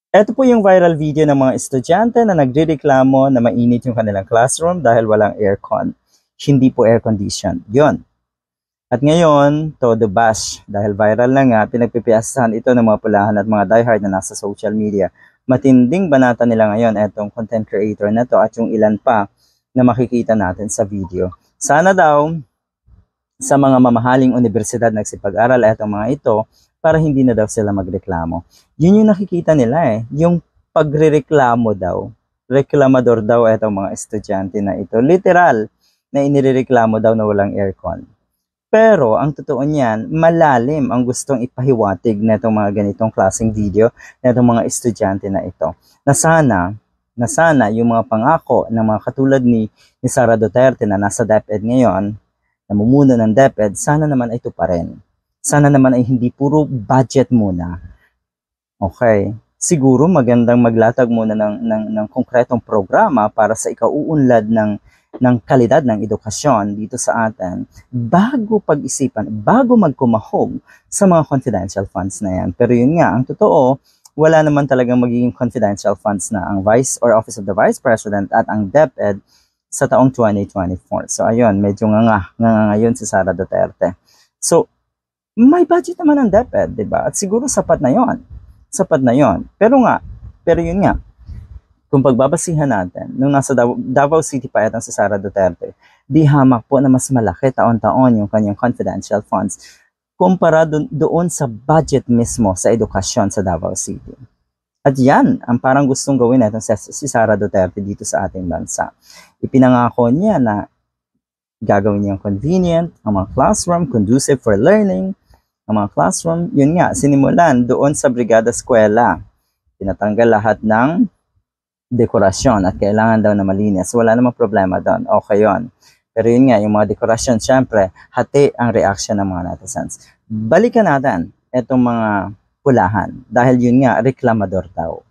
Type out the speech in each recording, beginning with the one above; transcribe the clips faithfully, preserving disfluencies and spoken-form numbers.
Ito po yung viral video ng mga estudyante na nagrereklamo na mainit yung kanilang classroom dahil walang aircon. Hindi po air condition. Yun. At ngayon, todo bash. Dahil viral na nga, pinagpipiyasahan ito ng mga pulahan at mga diehard na nasa social media. Matinding banata nila ngayon itong content creator na to at yung ilan pa na makikita natin sa video. Sana daw sa mga mamahaling universidad nagsipag-aral itong mga ito para hindi na daw sila magreklamo. Yun yung nakikita nila eh. Yung pagrereklamo daw. Reklamador daw itong mga estudyante na ito. Literal na inireklamo daw na walang aircon. Pero ang totoo niyan, malalim ang gustong ipahiwatig na itong mga ganitong klaseng video na itong mga estudyante na ito. Na sana, na sana yung mga pangako ng mga katulad ni, ni Sara Duterte na nasa DepEd ngayon, namumuno ng DepEd, sana naman ito pa rin. Sana naman ay hindi puro budget muna. Okay. Siguro magandang maglatag muna ng, ng, ng konkretong programa para sa ikauunlad ng, ng kalidad ng edukasyon dito sa atin bago pag-isipan, bago magkumahog sa mga confidential funds na yan. Pero yun nga, ang totoo, wala naman talagang magiging confidential funds na ang Vice or Office of the Vice President at ang DepEd sa taong twenty twenty-four. So ayun, medyo nga nga, nga ngayon si Sara Duterte. So, may budget naman ang DepEd, di ba? At siguro sapat na yon. Sapat na yon. Pero nga, pero yun nga, kung pagbabasihan natin, nung nasa Davao, Davao City pa itong si Sara Duterte, di hamak po na mas malaki taon-taon yung kanyang confidential funds kumpara do- doon sa budget mismo sa edukasyon sa Davao City. At yan, ang parang gustong gawin itong si Sara Duterte dito sa ating bansa. Ipinangako niya na gagawin niyang convenient, ang mga classroom, conducive for learning, ang mga classroom, yun nga, sinimulan doon sa Brigada Eskwela. Tinatanggal lahat ng dekorasyon at kailangan daw na malinis. Wala namang problema doon. Okay yun. Pero yun nga, yung mga dekorasyon, syempre, hati ang reaction ng mga netizens. Balikan natin itong mga pulahan. Dahil yun nga, reklamador daw.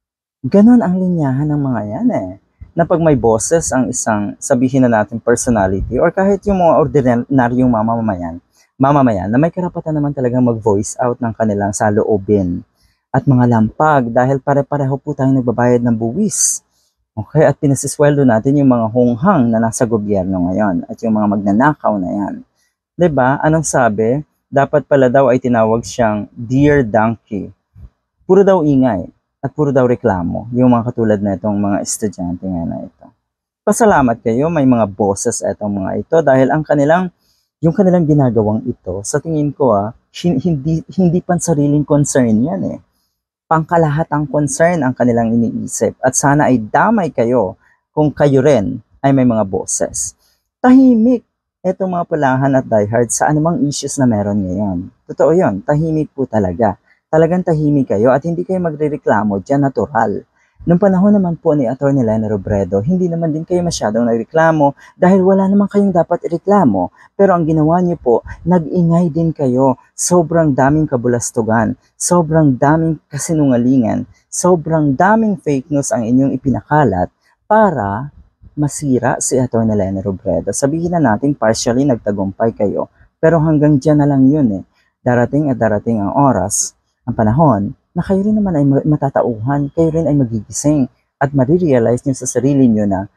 Ganon ang linyahan ng mga yan eh. Na pag may boses ang isang, sabihin na natin personality, or kahit yung mga ordinaryong mamamayan, mamamayan na may karapatan naman talagang mag-voice out ng kanilang saloobin at mga lampag dahil pare-pareho po tayong nagbabayad ng buwis. Okay? At pinasisweldo natin yung mga honghang na nasa gobyerno ngayon at yung mga magnanakaw na yan. Diba? Anong sabi? Dapat pala daw ay tinawag siyang Dear Donkey. Puro daw ingay at puro daw reklamo yung mga katulad na itong mga estudyante nga na ito. Pasalamat kayo, may mga boses itong mga ito dahil ang kanilang yung kanilang ginagawang ito, sa tingin ko ah, hindi, hindi pan sariling concern yan eh. Pangkalahatang concern ang kanilang iniisip. At sana ay damay kayo kung kayo rin ay may mga boses. Tahimik itong mga pulahan at diehard sa anumang issues na meron ngayon. Totoo yun, tahimik po talaga. Talagang tahimik kayo at hindi kayo magrereklamo, dyan natural. Noong panahon naman po ni Attorney Leni Robredo, hindi naman din kayo masyadong nagreklamo dahil wala naman kayong dapat ireklamo. Pero ang ginawa niyo po, nag-ingay din kayo. Sobrang daming kabulastugan, sobrang daming kasinungalingan, sobrang daming fake news ang inyong ipinakalat para masira si Attorney Leni Robredo. Sabihin na natin partially nagtagumpay kayo, pero hanggang dyan na lang yun eh. Darating at darating ang oras, ang panahon, na kayo rin naman ay matatauhan, kayo rin ay magigising at marirealize nyo sa sarili nyo na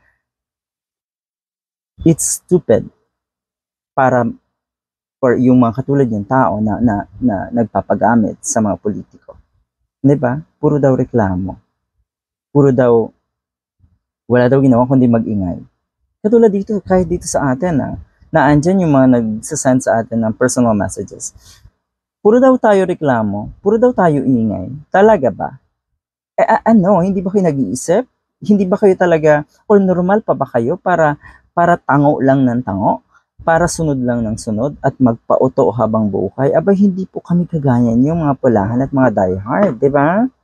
it's stupid para for yung mga katulad yung tao na, na, na nagpapagamit sa mga politiko. Diba? Puro daw reklamo. Puro daw, wala daw ginawa kundi mag-ingay. Katulad dito, kahit dito sa atin na, na andyan yung mga nagsasend sa atin ng personal messages. Puro daw tayo reklamo, puro daw tayo ingay. Talaga ba? Eh ano, hindi ba kayo nag-iisip? Hindi ba kayo talaga, or normal pa ba kayo para, para tango lang ng tango? Para sunod lang ng sunod at magpauto habang buhay? Aba, hindi po kami kaganyan yung mga pulahan at mga diehard, di ba?